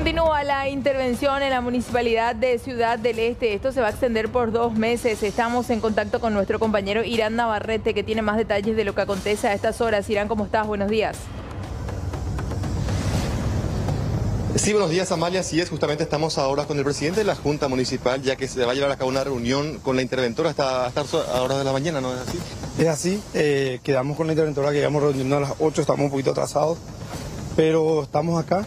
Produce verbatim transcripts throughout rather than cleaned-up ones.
Continúa la intervención en la Municipalidad de Ciudad del Este. Esto se va a extender por dos meses. Estamos en contacto con nuestro compañero Irán Navarrete, que tiene más detalles de lo que acontece a estas horas. Irán, ¿cómo estás? Buenos días. Sí, buenos días, Amalia. Así es, justamente estamos ahora con el presidente de la Junta Municipal, ya que se va a llevar a cabo una reunión con la interventora hasta, hasta a horas de la mañana, ¿no es así? Es así, eh, quedamos con la interventora que íbamos reuniendo a las ocho, estamos un poquito atrasados, pero estamos acá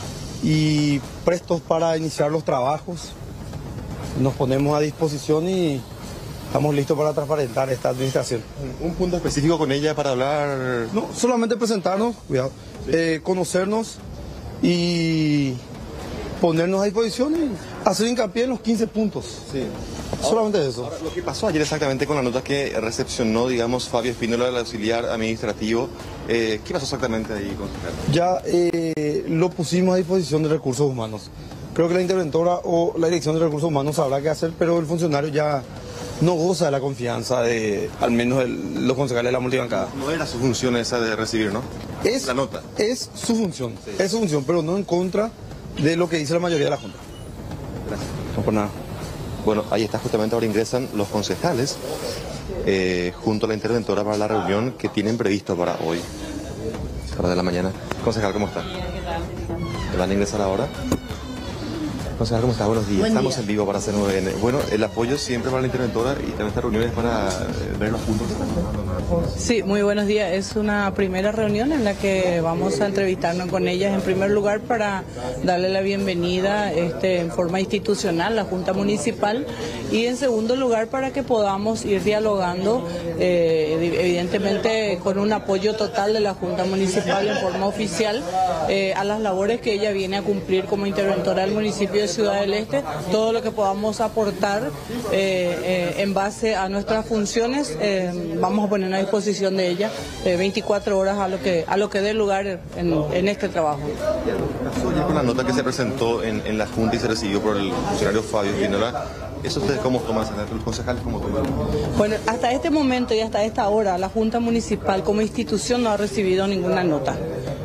y prestos para iniciar los trabajos. Nos ponemos a disposición y estamos listos para transparentar esta administración. ¿Un punto específico con ella para hablar? No, solamente presentarnos, cuidado, sí. eh, conocernos y ponernos a disposición y hacer hincapié en los quince puntos. Sí. Solamente ahora, eso. Ahora, lo que pasó ayer exactamente con la nota que recepcionó, digamos, Fabio Espínola, el auxiliar administrativo, eh, ¿qué pasó exactamente ahí, consejero? Ya eh, lo pusimos a disposición de recursos humanos. Creo que la interventora o la dirección de recursos humanos sabrá qué hacer, pero el funcionario ya no goza de la confianza de, al menos, el, los concejales de la multibancada. No era su función esa de recibir, ¿no? Es, la nota. Es su función, sí. es su función, pero no en contra de lo que dice la mayoría de la Junta. Gracias. No por nada. Bueno, ahí está, justamente ahora ingresan los concejales eh, junto a la interventora para la reunión que tienen previsto para hoy, a las de la mañana. Concejal, ¿cómo está? ¿Van a ingresar ahora? Concejal, ¿cómo está? Buenos días. Buen Estamos día. en vivo para hacer nueve N. Bueno, el apoyo siempre para la interventora y también esta reunión es para eh, ver los puntos que están pasando. Sí, muy buenos días. Es una primera reunión en la que vamos a entrevistarnos con ellas en primer lugar para darle la bienvenida este, en forma institucional a la Junta Municipal y en segundo lugar para que podamos ir dialogando eh, evidentemente con un apoyo total de la Junta Municipal en forma oficial eh, a las labores que ella viene a cumplir como interventora del municipio de Ciudad del Este, todo lo que podamos aportar eh, eh, en base a nuestras funciones eh, vamos a poner a disposición de ella eh, veinticuatro horas a lo que a lo que dé lugar en, en este trabajo. Ayer con la nota que se presentó en, en la Junta y se recibió por el funcionario Fabio Espínola, ¿eso ustedes cómo toman, los concejales cómo toman? Bueno, hasta este momento y hasta esta hora la Junta Municipal como institución no ha recibido ninguna nota.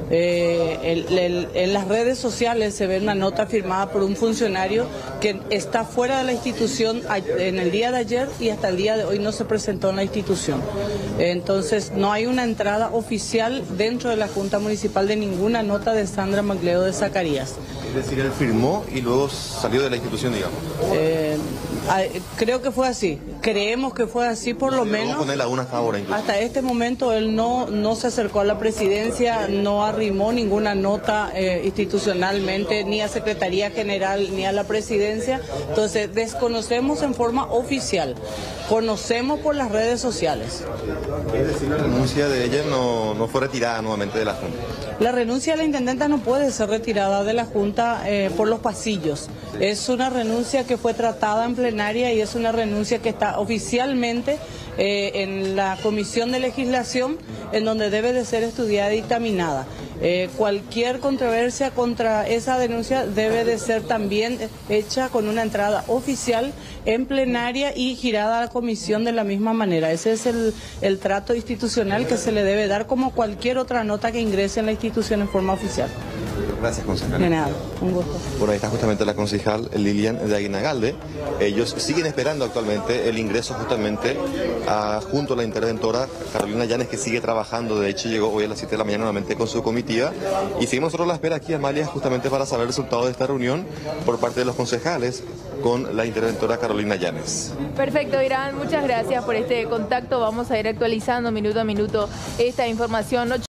Eh, el, el, en las redes sociales se ve una nota firmada por un funcionario que está fuera de la institución en el día de ayer y hasta el día de hoy no se presentó en la institución. Entonces no hay una entrada oficial dentro de la Junta Municipal de ninguna nota de Sandra Magleo de Zacarías. Es decir, él firmó y luego salió de la institución, digamos. Eh, creo que fue así, creemos que fue así por lo menos. Con él aún hasta ahora, incluso. Hasta este momento él no, no se acercó a la presidencia, no arrimó ninguna nota eh, institucionalmente, ni a Secretaría General, ni a la presidencia. Entonces desconocemos en forma oficial, conocemos por las redes sociales. Es decir, la renuncia de ella no, no fue retirada nuevamente de la Junta. La renuncia de la intendenta no puede ser retirada de la Junta eh, por los pasillos. Es una renuncia que fue tratada en plenaria y es una renuncia que está oficialmente eh, en la Comisión de Legislación, en donde debe de ser estudiada y dictaminada. Eh, cualquier controversia contra esa denuncia debe de ser también hecha con una entrada oficial en plenaria y girada a la comisión de la misma manera. Ese es el, el trato institucional que se le debe dar como cualquier otra nota que ingrese en la institución en forma oficial. Gracias, concejal. De nada, un gusto. Bueno, ahí está justamente la concejal Lilian de Aguinagalde. Ellos siguen esperando actualmente el ingreso justamente a, junto a la interventora Carolina Llanes, que sigue trabajando. De hecho, llegó hoy a las siete de la mañana nuevamente con su comitiva. Y seguimos nosotros la espera aquí, Amalia, justamente para saber el resultado de esta reunión por parte de los concejales con la interventora Carolina Llanes. Perfecto, Irán. Muchas gracias por este contacto. Vamos a ir actualizando minuto a minuto esta información.